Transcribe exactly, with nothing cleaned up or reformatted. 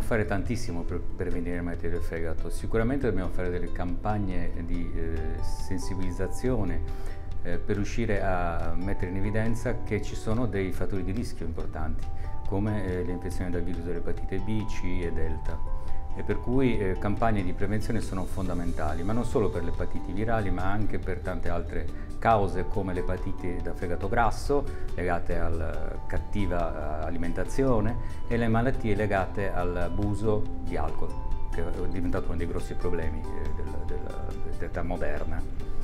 fare tantissimo per prevenire le malattie del fegato. Sicuramente dobbiamo fare delle campagne di eh, sensibilizzazione eh, per riuscire a mettere in evidenza che ci sono dei fattori di rischio importanti, come eh, le infezioni da virus dell'epatite B, C e delta. E per cui eh, campagne di prevenzione sono fondamentali, ma non solo per le epatiti virali, ma anche per tante altre cause come l'epatite da fegato grasso, legate alla cattiva alimentazione, e le malattie legate all'abuso di alcol, che è diventato uno dei grossi problemi eh, del, del, dell'età moderna.